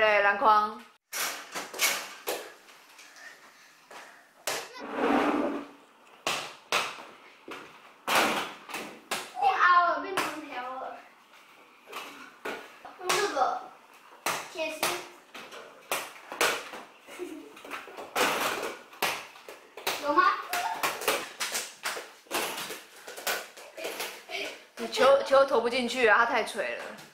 对，篮筐。 变凹了，变长条了。用这个铁丝。有吗？ 你球投不进去啊，它太垂了。